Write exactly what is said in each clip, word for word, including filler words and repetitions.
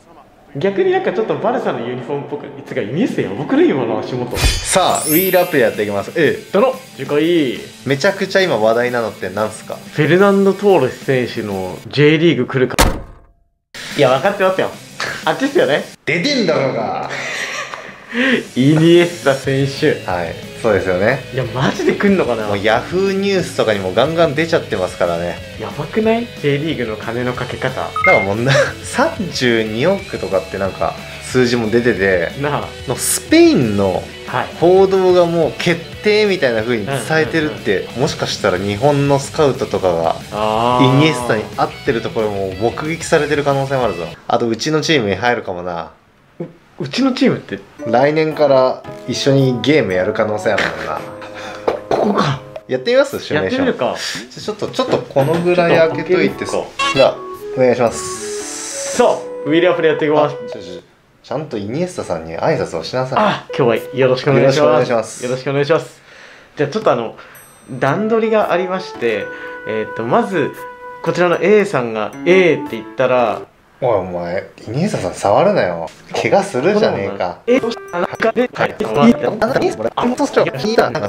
逆になんかちょっとバルサのユニフォームっぽく、いつかイニエスタやばくない今の足元。 さあウィールアップでやっていきます。ええだろ次回めちゃくちゃ今話題なのってなんすか？ フェルナンド・トーレス選手の J リーグ来るか。いや分かってますよ、あっちっすよね。 出てんだろうが。 イニエスタ選手、 はいそうですよね。 いやマジで来んのかな。 もうヤフーニュースとかにもガンガン出ちゃってますからね。 やばくない J リーグの金のかけ方。 なんかもうなさんじゅうにおくとかってなんか数字も出てて、 なあ、 のスペインのはい報道がもう決定みたいな風に伝えてるって、もしかしたら日本のスカウトとかがあイニエスタに合ってるところも目撃されてる可能性もあるぞ。あとうちのチームに入るかもな。 ううちのチームって来年から一緒にゲームやる可能性あるもんな。 ここか。 やってみますシミュレーション。 やってみるか。 ちょっとちょっとこのぐらい開けといてさ。じゃあお願いします。 そうウィリアムプレイやっていきます。 ちょちょちゃんとイニエスタさんに挨拶をしなさい。 あ、今日はよろしくお願いします。 よろしくお願いします。 よろしくお願いします。じゃあちょっとあの段取りがありまして、えっとまずこちらの A さんが A って言ったら、 おいお前イニエスタさん触るなよ。怪我するじゃねえか。 え、あのかで、はい、 いいよあんたいいよあんたそっちはいいななんか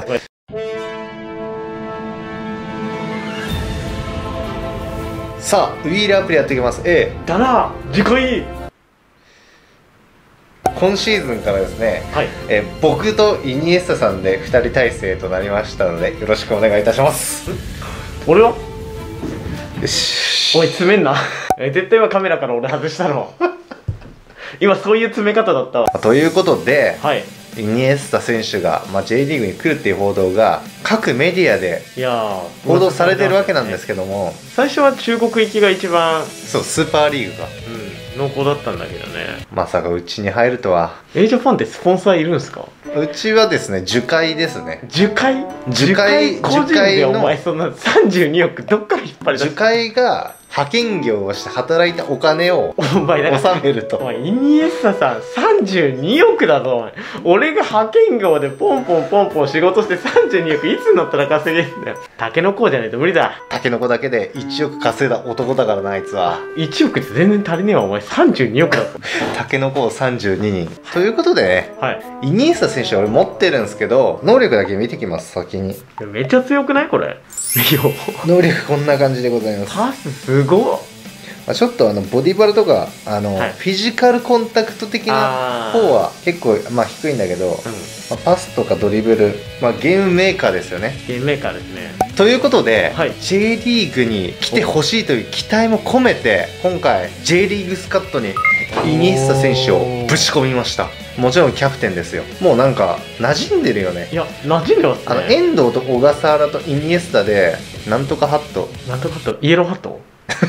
さあウィールアプリやっていきます。 A だな、次回。 今シーズンからですね、 はい。 えー僕とイニエスタさんでふたり体制となりましたのでよろしくお願いいたします。 俺はよしおい詰めんな。え絶対今カメラから俺外したの。今そういう詰め方だったわ。 ということで、 はい。 イニエスタ選手が、まあ、J リーグに来るっていう報道が各メディアでいやー報道されてるわけなんですけども、 最初は中国行きが一番、 そうスーパーリーグがうん、濃厚だったんだけどね。 まさかうちに入るとは。 A ジャパンってスポンサーいるんすか？ うちはですね樹海ですね。 樹海樹海個人樹海のでお前そんなさんじゅうにおくどっから引っ張り出樹す？ 海が派遣業をして働いたお金をお前だから納めると。 お前イニエスタさんさんじゅうにおくだぞお前。俺が派遣業でポンポンポンポン仕事してさんじゅうにおくいつになったら稼げるんだよ。タケノコじゃないと無理だ。 タケノコだけでいちおく稼いだ男だからなあいつは。 いちおくって全然足りねえわお前。さんじゅうにおくだぞ。 タケノコをさんじゅうににんということでね、 はいイニエスタ選手は俺持ってるんですけど能力だけ見てきます先に。 めっちゃ強くないこれ。いや能力こんな感じでございます。 パスすごっ。 まあちょっとあのボディバルとかあの、 はいフィジカルコンタクト的な方は結構まあ低いんだけど、 うん、 まあ、パスとかドリブル、まあ、ゲームメーカーですよね。 ゲームメーカーですね。 ということで、 はい J リーグに来てほしいという期待も込めて今回 J リーグスカットにイニエスタ選手をぶち込みました。もちろんキャプテンですよ。もうなんか馴染んでるよね。 いや馴染んでますね。 あの遠藤と小笠原とイニエスタでなんとかハットなんとかハットイエローハット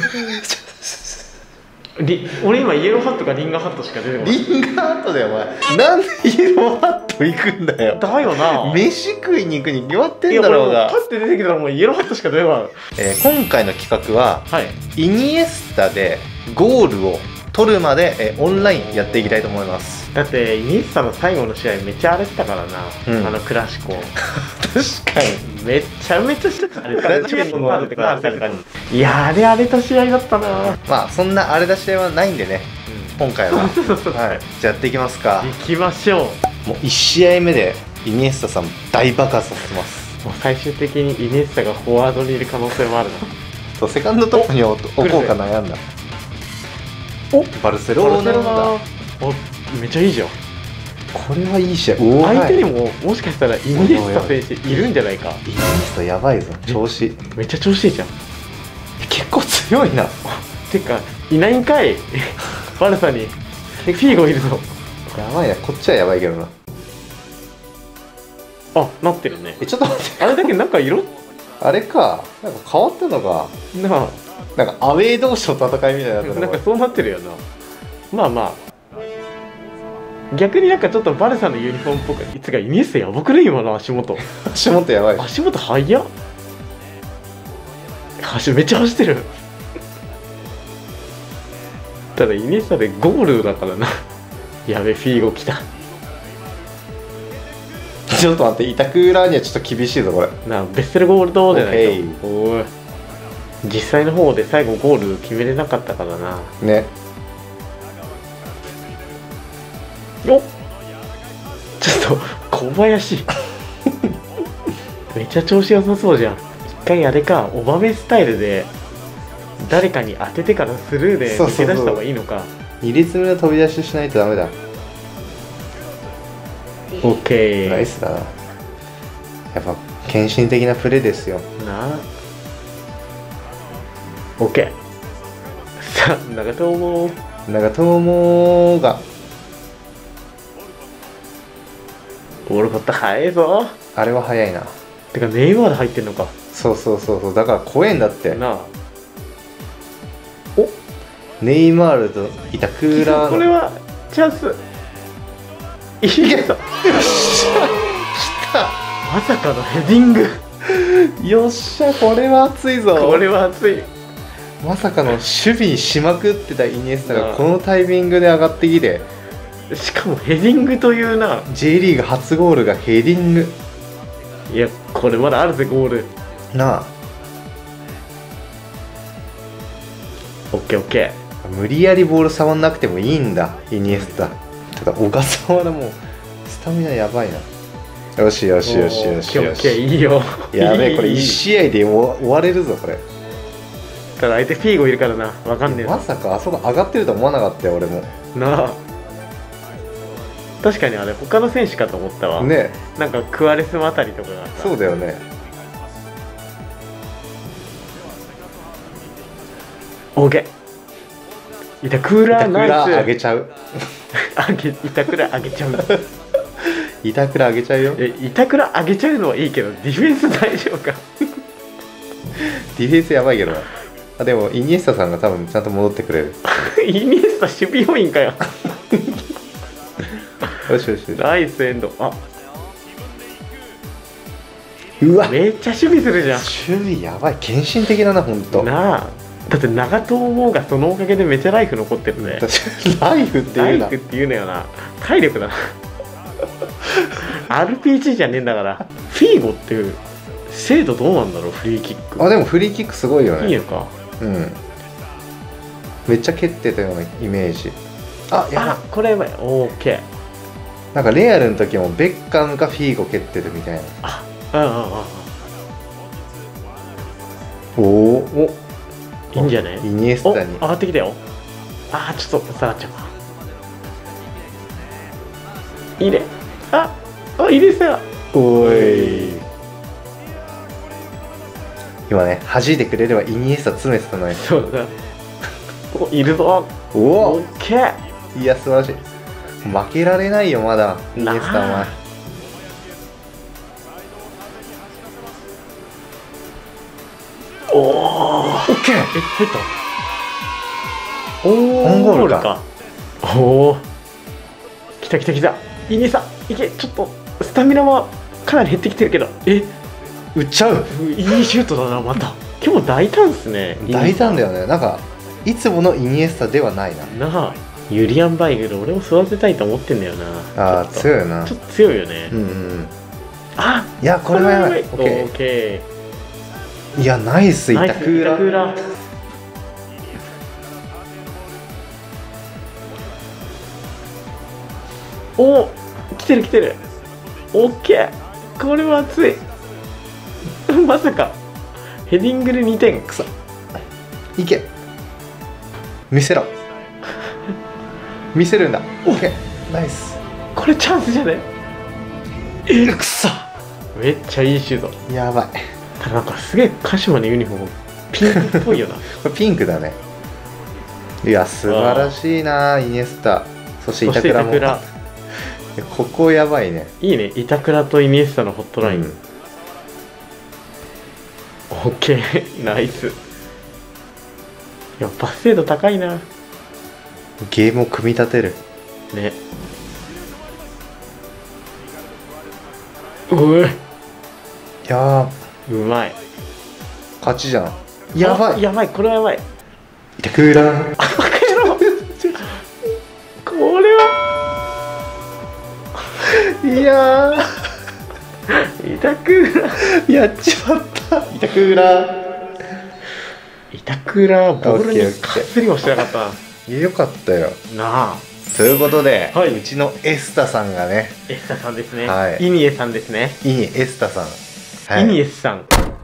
リ俺今イエローハットかリンガーハットしか出てこない。 リンガーハットだよお前。なんでイエローハット行くんだよ。 だよな。 飯食いに行くに決まっていやんだろうが俺もうパ。ッて出てきたらもうイエローハットしか出てこない。 えー今回の企画ははい。 イニエスタでゴールを取るまで、えーオンラインやっていきたいと思います。 だってイニエスタの最後の試合めっちゃ荒れてたからな、 うんあのクラシコ。 確かにめっちゃめちゃしてた。あれクラシコもあるいやあれ荒れた試合だったな。 まあそんな荒れた試合はないんでね今回はそうそうそう、 はいじゃあやっていきますか。 行きましょう。 もういち試合目でイニエスタさん大爆発させます。 もう最終的にイニエスタがフォワードにいる可能性もあるな。 とセカンドトップに置こうか悩んだ。 おバルセロナバルセロナ。おめっちゃいいじゃん。 これはいい試合。おー相手にはいももしかしたらイニエスタ選手いるんじゃないか。 イニエスタやばいぞ調子。 めっちゃ調子いいじゃん。 結構強いな。 てかいないんかい。バルサにフィーゴいるぞ。 やばいなこっちはやばいけどな。 あ、なってるね。 えちょっと待ってあれだけなんか色あれかなんか変わったのか。 ななんかアウェー同士の戦いみたいになってるなんかそうなってるよな。まあまあ逆になんかちょっとバルサのユニフォームっぽく、いつがイニエスタやばくない今の足元。 足元やばい。 足元速っ。足めっちゃ走ってる。ただイニエスタでゴールだからな。やべフィーゴ来た。 ちょっと待って、板倉にはちょっと厳しいぞこれ。 なベッセルゴールドじゃないと。 OK おい実際の方で最後ゴール決めれなかったからな。 ね。 お、ちょっと小林めっちゃ調子良さそうじゃん。一回あれか、オバメスタイルで誰かに当ててからスルーで抜け出した方がいいのか。 に列目の飛び出ししないとダメだ。 オッケー、 ナイスだな。やっぱ献身的なプレーですよ。 な。オッケー。さあ長友も長友がボール取った、早いぞ。 あれは早いな。 てかネイマール入ってんのか。 そうそうそうそう、だから怖えんだって。 なあ、 お、ネイマールと板倉。 これはチャンス。いいけど、まさかのヘディング。 よっしゃ、これは熱いぞ。 これは熱い。 まさかの守備にしまくってたイニエスタなあがこのタイミングで上がってきて、 しかもヘディングというな。 J リーグ初ゴールがヘディング。 いや、これまだあるぜゴール。 なあ、 オッケーオッケ無理やりボール触んなくてもいいんだイニエスタ。ただ小笠原もスタミナやばいな。よしよー。 しよしよしよオッケーオッケー、 し。 いいよ。 やべえ、これいいいち試合で終わ終われるぞこれ。 ただ相手フィーゴいるからな、わかんねえな。 まさかあそこ上がってると思わなかったよ俺も。 なあ、確かにあれ他の選手かと思ったわ。 ね、 なんかクアレスもあたりとかがさ。 そうだよね。 オッケー。板倉ナイス。 板倉上げちゃう。 あげ板倉上げちゃう。 板倉上げちゃうよ。 え、板倉上げちゃうのはいいけど、ディフェンス大丈夫か。 ディフェンスやばいけどな。あ、でもイニエスタさんが多分ちゃんと戻ってくれる。 イニエスタ守備要員かよ。 よしよしよし。 ナイスエンド。あ、 うわ、 めっちゃ守備するじゃん。 守備やばい。献身的だなほんと。 なあ、だって長友がそのおかげでめっちゃライフ残ってるね。 ライフっていうなライフって言うのよな。体力だな。アールピージー じゃねえんだから。フィーゴっていう精度どうなんだろう、フリーキック。 あ、でもフリーキックすごいよね。 いいのか。 うん、めっちゃ蹴ってたようなイメージ。あ、やばい。 あ、これやばい。オーケー。 なんかレアルの時もベッカムがフィーゴ蹴ってるみたいな。 あ、うんうんうんうん。 おお、 いいんじゃね。 イニエスお、 タに上がってきたよ。あー、ちょっと下がっちゃうか。いいね。あ、あ、いいですよ。 おい、今ね弾いてくれればイニエスタ詰めてたのに。 そうだ。お、いるぞ。 おオお、 ッケー。 いや素晴らしい。負けられないよまだイニエスタお前。 おお。 オッケー。 え、入った。おお、 オンゴールか。 おお。来た来た来た。イニエスタ、いけ、ちょっとスタミナはかなり減ってきてるけど。え、 打っちゃう。 いいシュートだな、また。今日大胆っすね。 大胆だよ。 よね。なんかいつものイニエスタではないな。 なあ、ユリアン・バイグル、俺も育てたいと思ってんだよな。 あーちょっと強いよな。 ちょっと強いよね。 うんうんうん。 あ、 いやこれはやばい。オオッケッケー。いやナイスー。ナイ板ス板倉。 倉。おお、来てる来てる。オッケー。これは熱い。まさかヘディングでにてん。 くそ。いけ。見せろ。見せるんだ。オッケー。ナイス。 これチャンスじゃね。 えくそ。 めっちゃいいシュート。 やばい。 ただなんかすげえ鹿島のユニフォームピンクっぽいよな。 これピンクだね。いや素晴らしいなイニエスタ。そしてそして板倉も。 板倉。 ここやばいね。 いいね、板倉とイニエスタのホットライン。 うん、 オッケー。ナイス。いや、パス精度高いな。 ゲームを組み立てる。 ね。うえ、 いやうまい。 ー勝ちじゃん。やばい。 あやばい、これはやばい。 板倉。 バカ野郎。これはいや板倉。 ーやっちまった板倉。 板倉ボールにオッケーオッケーかすりもしてなかったいやよかったよ。 な。なあ、 ということで、 はいうちのエスタさんがね、 エスタさんですね、 はいイニエさんですね、 イニエスタさん、はいイニエスさん、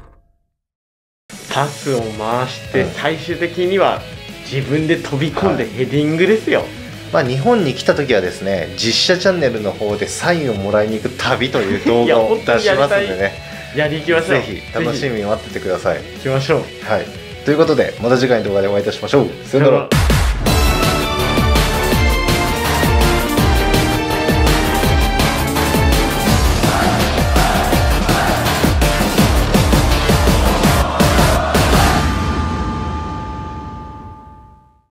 パスを回してうん最終的には自分で飛び込んでヘディングですよ。 まあ、日本に来た時はですね、実写チャンネルの方でサインをもらいに行く旅という動画を出しますんでね、 やり行きましょう。 ぜひ楽しみに待っててください。 行きましょう。 はい、ということでまた次回の動画でお会いいたしましょう。さよなら。